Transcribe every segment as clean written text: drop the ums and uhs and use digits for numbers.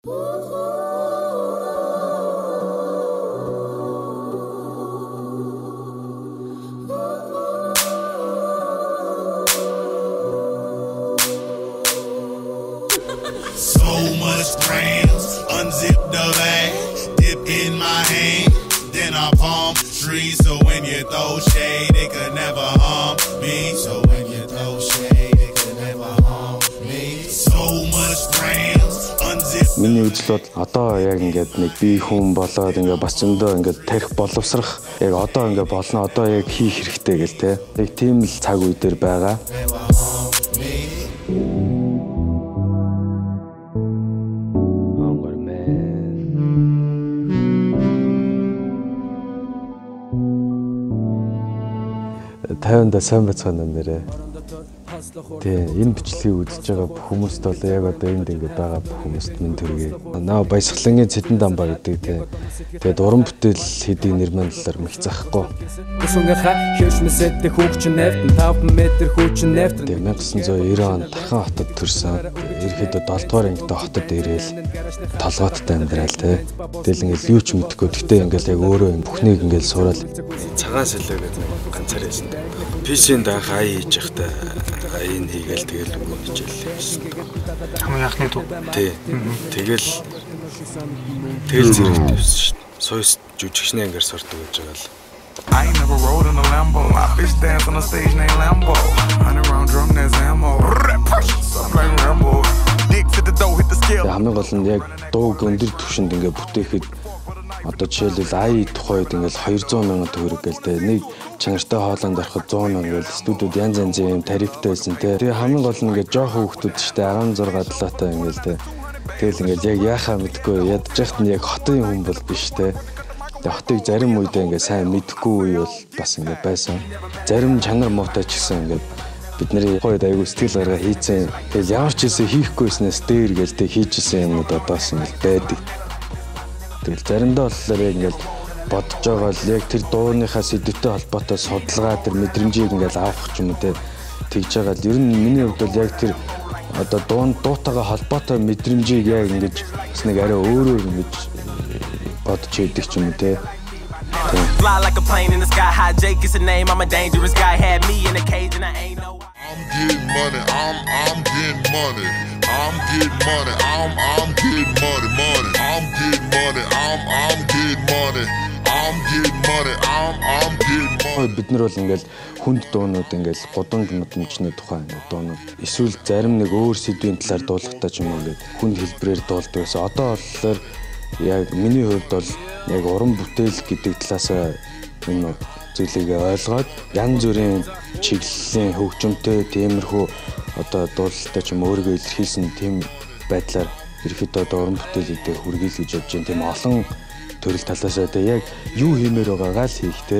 So much grams, unzip the bag, dip in my hand, then I palm trees. So when you throw shade, it could never harm me. So when you throw shade, it could never harm me. So much grams, unzip. Миний үзэл бол одоо яг ингээд нэг бие хүн болоод ингээд бас зөндөө ингээд тарих боловсрах яг одоо ингээд болно одоо яг хийх хэрэгтэй гэл те. Яг тийм л цаг үе дээр байгаа. Тайванда сайн байцгаана нэрээ. Тэгээ энэ бичлэгийг үзэж байгаа хүмүүст бол яг одоо энд ингэ байгаа хүмүүст минь төргий. Наа баясгалангийн цэдэн дамбаа гэдэг те. Тэгээд уран бүтээл хэдийн нэр мандлаар мэх захгүй. 1990 онд Тархан хотод төрсөн. Ерөнхийдөө 7 дугаар ангид хотод ирээл толгооттой амьдрал те. Тэгэл ингээл юу ч мэдхгүй. Гэхдээ ингээл яг өөрөө бүхнийг ингээл суурал. Цагаан сэлээ гэдэг ганцаар хэлсэн. PC-нд анх ай хийж явахдаа айн хийгээл тэгэл өгөө хичээл байсан. Хамгийн анхны дуу. Тий. Тэгэл зэрэгтэй байсан шүү дээ. Сойс жүжигчний ангиар сурдаг гэж байгаа л. I ain't never rode in a Lambo. I bitch dance on the stage named Lambo. 100 round drum there's ammo. Something like Rambo. Dick to the dough hit the scale. Хамгийн гол нь яг дууг өндөр түвшинд ингээ бүтээхэд одоо жишээлбэл ай тухайд ингээл 200 сая төгрөг гээл те нэг чанартай хоолойнд ороход 100 сая гээл студиуд янз янзын юм тарифтай байсан те. Тэгээ хамгийн гол нь ингээ жоох хүүхдүүд штэ 16 долоотой ингээл те. Тэгэл ингээл яг яахаа мэдгүй ядж яхад нь яг хотын хүн бол биш те. Тэгээ хотыг зарим үедээ ингээ сайн мэдхгүй үе бол бас ингээ байсан. Зарим чанар муутай ч гэсэн ингээ бидний хойд аягүй сэтгэл гаргаа хийцэн. Тэгэл ямар ч хэсэг хийхгүйснээс дээр гээл те хийжсэн юмуд одоос ингээл байдаг. Тэгэл заримдаа болохоор яг ингээл бодож байгаа л яг тэр дууныхаа сэдвтэй холбоотой судалгаа тэр мэдрэмжийг ингээл авах ч юм уу те тэгж байгаа л ер нь миний хувьд бол яг тэр одоо дуутайгаа холбоотой мэдрэмжийг яг ингэж бас нэг арай өөрөөр ингэж бодож идэг ч юм уу те. Fly like a plane in the sky, high Jake is a name. I'm a dangerous guy, had me in a cage and I ain't no. I'm getting money, I'm getting money. I'm getting money, I'm getting money, money. I'm getting money, I'm getting money. I'm getting money, I'm getting money. Бид нар бол ингээл хүнд дуунууд ингээл гудамж модмчны тухай ингээд дуунууд эсвэл зарим нэг өөр сэдвийн талаар дуулахтаа ч юм уу ингээд хүн хэлбэрээр дуулдаг байсан. Одоо болохоор яг миний хувьд бол яг уран бүтээл гэдэг талаасаа энэ зүйлийг ойлгоод янз бүрийн чиглэлийн хөгжимтэй тиймэрхүү одоо дуулалтаа ч юм өөрийгөө илэрхийлсэн тийм байдлаар ерөөхдөө одоо уран бүтээлүүдээ хүргийл гэж бодож байна. Тийм олон төрөл талаасаа яг юу хиймээр байгаагаа л хийхтэй.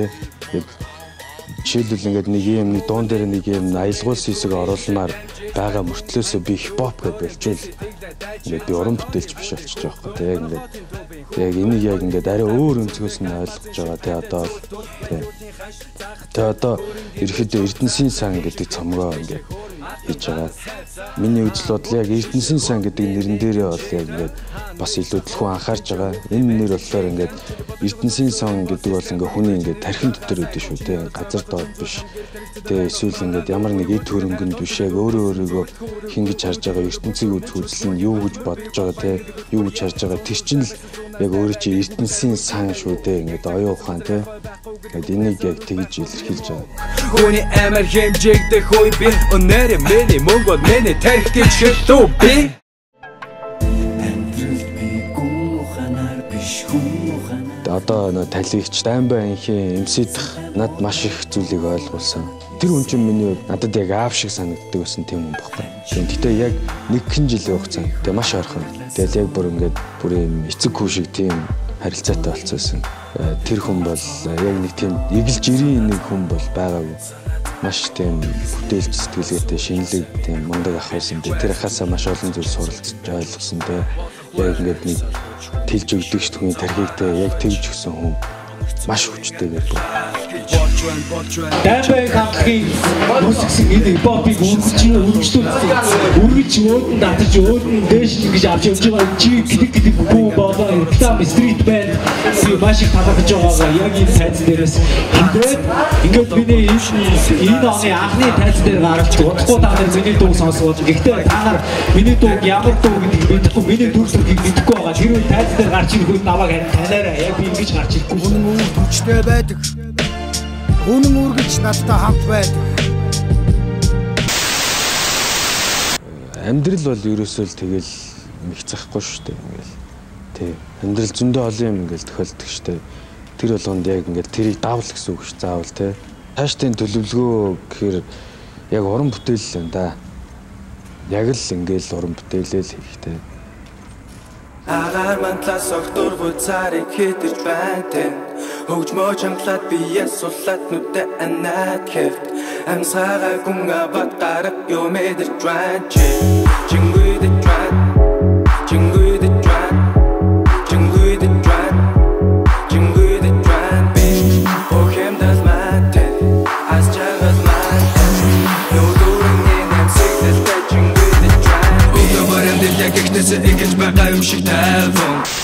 Жишээлбэл ингээд нэг юм дуун дээр нэг юм аялгуул хэсэг оруулмаар байгаа мөртлөөсөө би хипхоп гэж болчихвол ингээд би уран бүтээлч биш болчих жоох гэх тийм ингээд яг энийг яг ингээд арай өөр өнцгөөс нь ойлгож байгаа тий одоо тий. Тэгээ одоо ерөөхдөө Эрдэнэсийн сан гэдэг цомгоо ингээд хийж байгаа. Миний үзэл бодол яг Эрдэнэсийн сан гэдэг нэрэн дээрээ бол яг ингээд бас илүү төлхөө анхаарч байгаа. Энэ нэр болохоор ингээд Эрдэнэсийн сан гэдэг бол ингээд хүний ингээд тархин дотор үүдэн шүү тий. Газар доод биш. Тэгээ эсвэл ингээд ямар нэг эд хөрөнгөнд биш яг өөрөөгөө хингэж харж байгаа ертөнцийг үзэл нь юу гэж бодож байгаа тий. Юу гэж харж байгаа тэр чинь л яг өөрөө чи Эрдэнэсийн сан шүү дээ ингээд оюун ухаан тий. Ингээд энийг яг тэгж илэрхийлж байгаа. Хүний амар хэмжээгдэх үе би өнөр миний мөнгөд миний тарих гэж хэлдэг би. Одоо талигч Даймбай анхийн эмсэдэх над маш их зүйлийг ойлгуулсан. Тэр хүн чинь миний хувьд надад яг аав шиг санагддаг байсан тийм хүн баггүй. Гэхдээ яг нэг хэн жилийн хугацаанд тэг маш ойрхон. Тэгэл яг бүр ингээд бүр юм эцэг хүү шиг тийм харилцаатай болцсон. Тэр хүн бол яг нэг тийм эгэлж ирийн нэг хүн бол байгаагүй. Маш тийм бүтээлч сэтгэлгээтэй шинэлэг тийм мундаг ах байсан. Тэр ахаасаа маш олон зүйл суралцж ойлгосон те. Яг ингээд нэг тэлж өгдөг шүү дээ тархигтай яг тэгж өгсөн хүн маш хүчтэй гэдэг. Дайбай хамтгийн музикийн энэ хипхопыг үргэлж өөдөн татаж өөдөн дээш гэж авч явж байгаа чи гэдэг бүү болоо реклам стрит бэнд маш их талархаж байгаа яг энэ тайз дээрээс ингээд миний энэ оны анхны тайз дээр гарч удахгүй та нар миний дуу сонсоод гэхдээ та нар миний дуу ямар дуу гэдгийг мэдэхгүй миний дүрслэгийг мэдэхгүй байгаа тэр үе тайз дээр гарч ирэх үед намайг танаараа яг би ингэж гарч ирэхгүй үнэн хүчтэй байдаг үнэн үргэлж надтай хамт байдаг амьдрал бол ерөөсөө л тэгэл мэгцэхгүй шүү дээ ингээл тий амьдрал зөндөө олон юм ингээл тохиолддог шүү дээ тэр болгонд яг ингээл тэрийг давал гэсэн үг ш заавал тий цаашдын төлөвлөгөө гэхээр яг уран бүтээл л энэ да яг л ингээл уран бүтээлээ л хийхтэй Агаар мантлаас огтур буцаарыг хитэж байна хөгжмөө чангалаад биес суллаад нүдэ анаад хэвт амсаараа гүн аваад гарах юу мэдэж байна чингүйд Ингэж байгаа юм шиг тайван